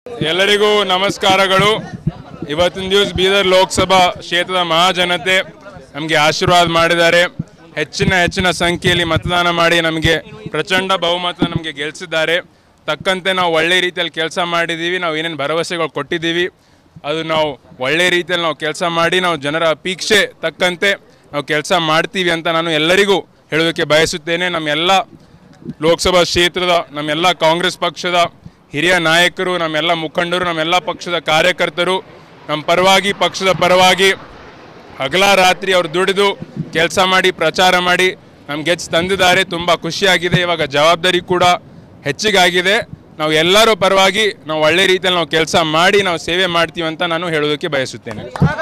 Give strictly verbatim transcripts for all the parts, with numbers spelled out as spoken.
ಎಲ್ಲರಿಗೂ ನಮಸ್ಕಾರಗಳು. ಇವತ್ತಿನ ದಿವಸ ಬೀದರ್ ಲೋಕಸಭಾ ಕ್ಷೇತ್ರದ ಮಹಾಜನತೆ ನಮಗೆ ಆಶೀರ್ವಾದ ಮಾಡಿದ್ದಾರೆ. ಹೆಚ್ಚಿನ ಹೆಚ್ಚಿನ ಸಂಖ್ಯೆಯಲ್ಲಿ ಮತದಾನ ಮಾಡಿ ನಮಗೆ ಪ್ರಚಂಡ ಬಹುಮತ ನಮಗೆ ಗೆಲ್ಲಿಸಿದ್ದಾರೆ. ತಕ್ಕಂತೆ ನಾವು ಒಳ್ಳೆ ರೀತಿಯಲ್ಲಿ ಕೆಲಸ ಮಾಡಿದ್ದೀವಿ. ನಾವು ಏನೇನು ಭರವಸೆಗಳು ಕೊಟ್ಟಿದ್ದೀವಿ ಅದು ನಾವು ಒಳ್ಳೆ ರೀತಿಯಲ್ಲಿ ನಾವು ಕೆಲಸ ಮಾಡಿ ನಾವು ಜನರ ಅಪೇಕ್ಷೆ ತಕ್ಕಂತೆ ನಾವು ಕೆಲಸ ಮಾಡ್ತೀವಿ ಅಂತ ನಾನು ಎಲ್ಲರಿಗೂ ಹೇಳೋದಕ್ಕೆ ಬಯಸುತ್ತೇನೆ. ನಮ್ಮೆಲ್ಲ ಲೋಕಸಭಾ ಕ್ಷೇತ್ರದ ನಮ್ಮೆಲ್ಲ ಕಾಂಗ್ರೆಸ್ ಪಕ್ಷದ ಹಿರಿಯ ನಾಯಕರು, ನಮ್ಮೆಲ್ಲ ಮುಖಂಡರು, ನಮ್ಮೆಲ್ಲ ಪಕ್ಷದ ಕಾರ್ಯಕರ್ತರು ನಮ್ಮ ಪರವಾಗಿ ಪಕ್ಷದ ಪರವಾಗಿ ಹಗಲ ರಾತ್ರಿ ಅವರು ದುಡಿದು ಕೆಲಸ ಮಾಡಿ ಪ್ರಚಾರ ಮಾಡಿ ನಮ್ಗೆ ಹೆಚ್ಚು ತಂದಿದ್ದಾರೆ. ತುಂಬ ಖುಷಿಯಾಗಿದೆ. ಇವಾಗ ಜವಾಬ್ದಾರಿ ಕೂಡ ಹೆಚ್ಚಿಗಾಗಿದೆ. ನಾವು ಎಲ್ಲರ ಪರವಾಗಿ ನಾವು ಒಳ್ಳೆ ರೀತಿಯಲ್ಲಿ ನಾವು ಕೆಲಸ ಮಾಡಿ ನಾವು ಸೇವೆ ಮಾಡ್ತೀವಿ ಅಂತ ನಾನು ಹೇಳೋದಕ್ಕೆ ಬಯಸುತ್ತೇನೆ.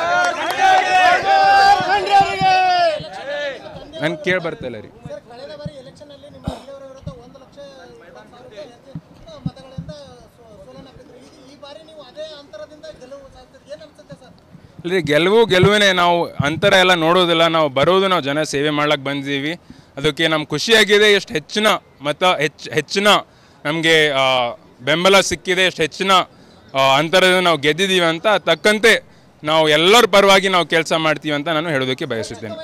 ನಾನು ಕೇಳಿ ಬರ್ತಿಲ್ಲ ರೀ. ಇಲ್ಲಿ ಗೆಲುವು ಗೆಲುವಿನೇ. ನಾವು ಅಂತರ ಎಲ್ಲ ನೋಡೋದಿಲ್ಲ. ನಾವು ಬರೋದು ನಾವು ಜನ ಸೇವೆ ಮಾಡ್ಲಿಕ್ಕೆ ಬಂದಿದ್ದೀವಿ. ಅದಕ್ಕೆ ನಮ್ಗೆ ಖುಷಿಯಾಗಿದೆ. ಎಷ್ಟು ಹೆಚ್ಚಿನ ಮತ ಹೆಚ್ಚು ಹೆಚ್ಚಿನ ನಮಗೆ ಬೆಂಬಲ ಸಿಕ್ಕಿದೆ, ಎಷ್ಟು ಹೆಚ್ಚಿನ ಅಂತರದಿಂದ ನಾವು ಗೆದ್ದಿದ್ದೀವಿ ಅಂತ ತಕ್ಕಂತೆ ನಾವು ಎಲ್ಲರ ಪರವಾಗಿ ನಾವು ಕೆಲಸ ಮಾಡ್ತೀವಿ ಅಂತ ನಾನು ಹೇಳೋದಕ್ಕೆ ಬಯಸುತ್ತೇನೆ.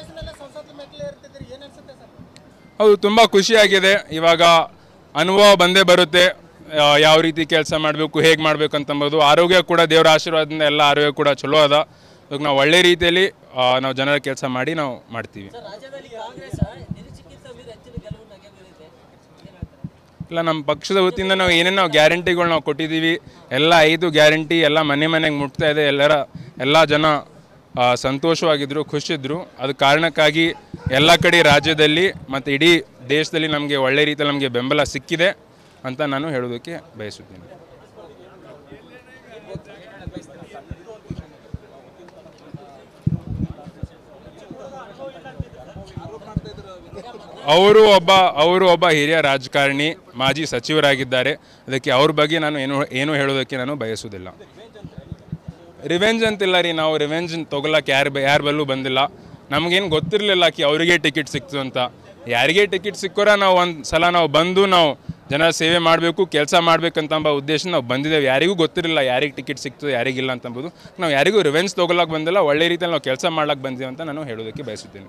ಹೌದು, ತುಂಬ ಖುಷಿಯಾಗಿದೆ. ಇವಾಗ ಅನುಭವ ಬಂದೇ ಬರುತ್ತೆ. ಯಾವ ರೀತಿ ಕೆಲಸ ಮಾಡಬೇಕು, ಹೇಗೆ ಮಾಡಬೇಕು ಅಂತಂಬೋದು. ಆರೋಗ್ಯ ಕೂಡ ದೇವರ ಆಶೀರ್ವಾದದಿಂದ ಎಲ್ಲ ಆರೋಗ್ಯ ಕೂಡ ಚಲೋ ಅದ. ಅದಕ್ಕೆ ನಾವು ಒಳ್ಳೆ ರೀತಿಯಲ್ಲಿ ನಾವು ಜನರ ಕೆಲಸ ಮಾಡಿ ನಾವು ಮಾಡ್ತೀವಿ. ಇಲ್ಲ, ನಮ್ಮ ಪಕ್ಷದ ವತಿಯಿಂದ ನಾವು ಏನೇನು ನಾವು ಗ್ಯಾರಂಟಿಗಳು ನಾವು ಕೊಟ್ಟಿದ್ದೀವಿ, ಎಲ್ಲ ಐದು ಗ್ಯಾರಂಟಿ ಎಲ್ಲ ಮನೆ ಮನೆಗೆ ಮುಟ್ತಾ ಇದೆ. ಎಲ್ಲರ ಎಲ್ಲ ಜನ ಸಂತೋಷವಾಗಿದ್ದರು, ಖುಷಿದ್ರು. ಅದು ಕಾರಣಕ್ಕಾಗಿ ಎಲ್ಲ ಕಡೆ ರಾಜ್ಯದಲ್ಲಿ ಮತ್ತು ಇಡೀ ದೇಶದಲ್ಲಿ ನಮಗೆ ಒಳ್ಳೆ ರೀತಿಯಲ್ಲಿ ನಮಗೆ ಬೆಂಬಲ ಸಿಕ್ಕಿದೆ ಅಂತ ನಾನು ಹೇಳೋದಕ್ಕೆ ಬಯಸುತ್ತೇನೆ. ಅವರು ಒಬ್ಬ ಅವರು ಒಬ್ಬ ಹಿರಿಯ ರಾಜಕಾರಣಿ, ಮಾಜಿ ಸಚಿವರಾಗಿದ್ದಾರೆ. ಅದಕ್ಕೆ ಅವ್ರ ಬಗ್ಗೆ ನಾನು ಏನು ಏನು ಹೇಳೋದಕ್ಕೆ ನಾನು ಬಯಸುವುದಿಲ್ಲ. ರಿವೆಂಜ್ ಅಂತಿಲ್ಲ ರೀ. ನಾವು ರಿವೆಂಜ್ ತೊಗೊಳಕ್ಕೆ ಯಾರು ಯಾರ ಬಲ್ಲೂ ಬಂದಿಲ್ಲ. ನಮಗೇನು ಗೊತ್ತಿರಲಿಲ್ಲ ಕಿ ಅವರಿಗೆ ಟಿಕೆಟ್ ಸಿಕ್ತು ಅಂತ. ಯಾರಿಗೆ ಟಿಕೆಟ್ ಸಿಕ್ಕೋರ ನಾವು ಒಂದು ಸಲ ನಾವು ಬಂದು ನಾವು ಜನ ಸೇವೆ ಮಾಡಬೇಕು, ಕೆಲಸ ಮಾಡಬೇಕಂತಂಬ ಉದ್ದೇಶ ನಾವು ಬಂದಿದ್ದೇವೆ. ಯಾರಿಗೂ ಗೊತ್ತಿರಲಿಲ್ಲ ಯಾರಿಗೆ ಟಿಕೆಟ್ ಸಿಕ್ತು ಯಾರಿಗಿಲ್ಲ ಅಂತಂಬೋದು. ನಾವು ಯಾರಿಗೂ ರಿವೆಂಜ್ ತೊಗೊಳಕ್ಕೆ ಬಂದಿಲ್ಲ. ಒಳ್ಳೆ ರೀತಿಯಲ್ಲಿ ನಾವು ಕೆಲಸ ಮಾಡ್ಲಿಕ್ಕೆ ಬಂದಿದ್ದೇವೆ ಅಂತ ನಾನು ಹೇಳೋದಕ್ಕೆ ಬಯಸುತ್ತೇನೆ.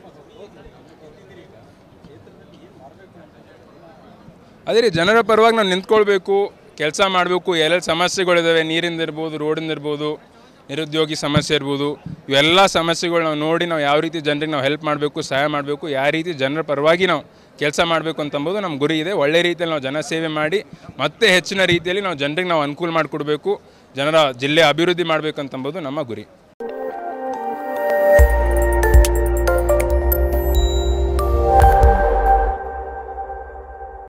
ಅದೇ ರೀ, ಜನರ ಪರವಾಗಿ ನಾವು ನಿಂತ್ಕೊಳ್ಬೇಕು, ಕೆಲಸ ಮಾಡಬೇಕು. ಎಲ್ಲೆಲ್ಲಿ ಸಮಸ್ಯೆಗಳಿದ್ದಾವೆ, ನೀರಿಂದ ಇರ್ಬೋದು, ರೋಡಿಂದ ಇರ್ಬೋದು, ನಿರುದ್ಯೋಗಿ ಸಮಸ್ಯೆ ಇರ್ಬೋದು, ಇವೆಲ್ಲ ಸಮಸ್ಯೆಗಳು ನಾವು ನೋಡಿ ನಾವು ಯಾವ ರೀತಿ ಜನರಿಗೆ ನಾವು ಹೆಲ್ಪ್ ಮಾಡಬೇಕು, ಸಹಾಯ ಮಾಡಬೇಕು, ಯಾವ ರೀತಿ ಜನರ ಪರವಾಗಿ ನಾವು ಕೆಲಸ ಮಾಡಬೇಕು ಅಂತಂಬೋದು ನಮ್ಮ ಗುರಿ ಇದೆ. ಒಳ್ಳೆ ರೀತಿಯಲ್ಲಿ ನಾವು ಜನ ಸೇವೆ ಮಾಡಿ ಮತ್ತೆ ಹೆಚ್ಚಿನ ರೀತಿಯಲ್ಲಿ ನಾವು ಜನರಿಗೆ ನಾವು ಅನುಕೂಲ ಮಾಡಿಕೊಡ್ಬೇಕು, ಜನರ ಜಿಲ್ಲೆ ಅಭಿವೃದ್ಧಿ ಮಾಡಬೇಕಂತಂಬೋದು ನಮ್ಮ ಗುರಿ.